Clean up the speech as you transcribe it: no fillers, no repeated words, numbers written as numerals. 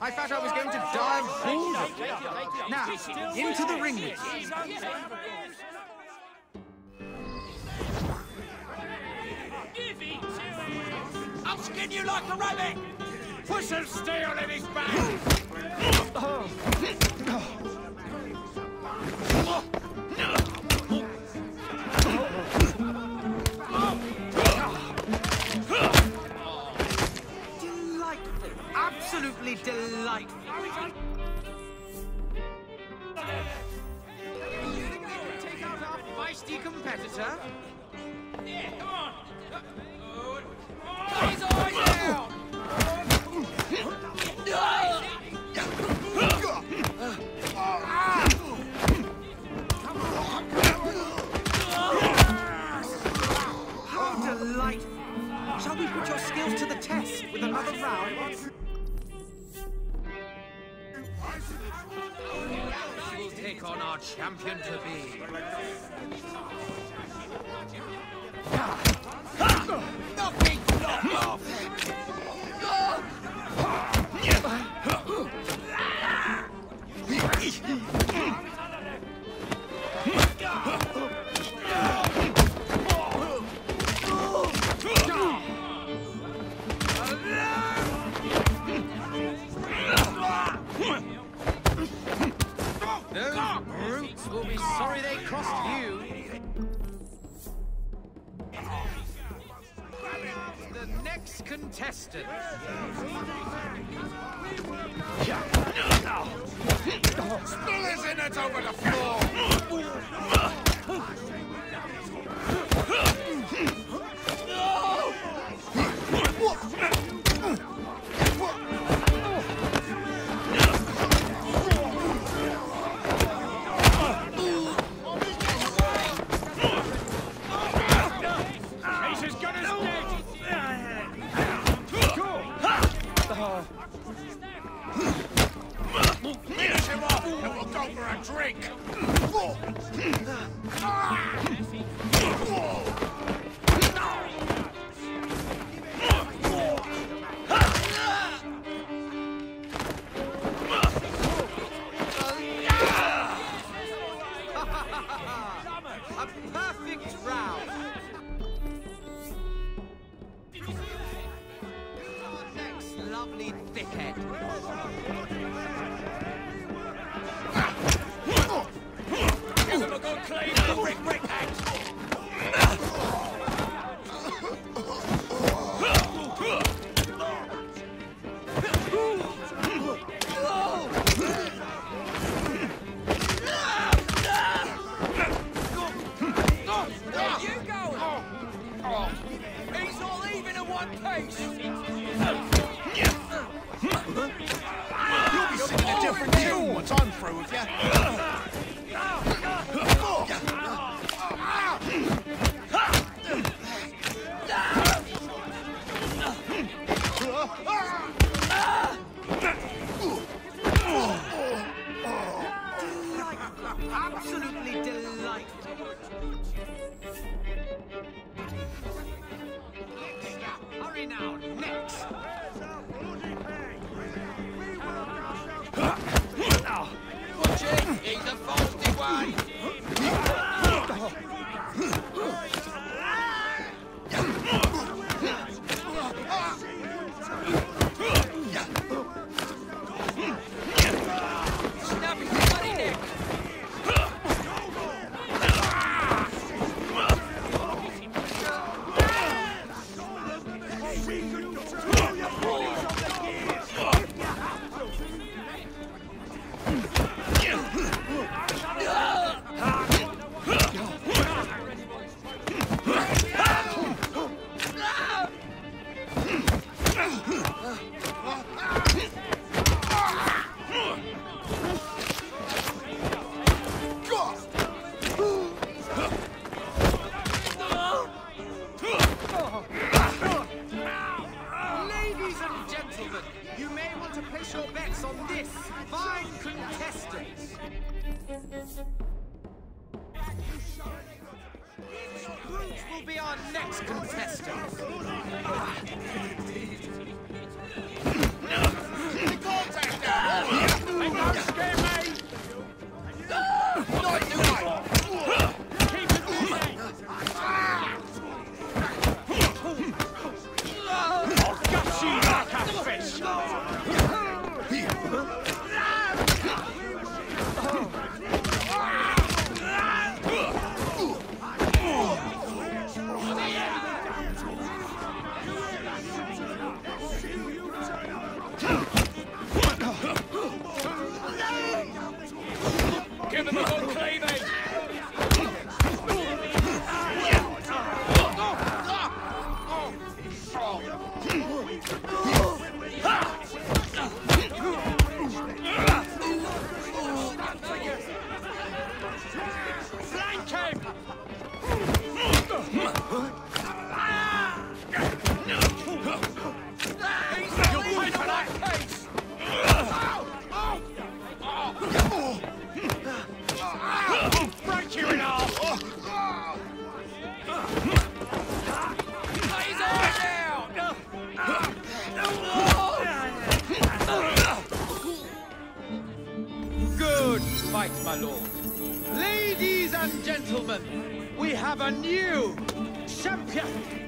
I thought I was going to die of boredom. Now, into the ring with you. I'll skin you like a rabbit! Put some steel in his back! Delightful. Absolutely delightful. Take out our feisty competitor? Yeah, come on! Cut his eyes out! How delightful. Shall we put your skills to the test with another round? We'll take on our champion to be. Nothing! Knock off! Those brutes will be sorry they crossed you. The next contestant. Spillers in it over the floor! He's as good as dead! Finish him off and we'll go for a drink! A perfect round. Our next lovely thickhead. Give him a good clean brick hat! Where you going? He's all even in one piece! You'll be singing a different tune once I'm through with you. Absolutely delightful. Hurry now, next. Watch it! He's a faulty one! Snap his bloody neck! Ladies and gentlemen, you may want to place your bets on this fine contestant. Brute will be our next contestant. The contact you like a fish! Give him a good cleavage! Flank him! He's not leaving for that case! Break you in half! Let his eyes out! Good fight, my lord. Ladies and gentlemen, we have a new champion.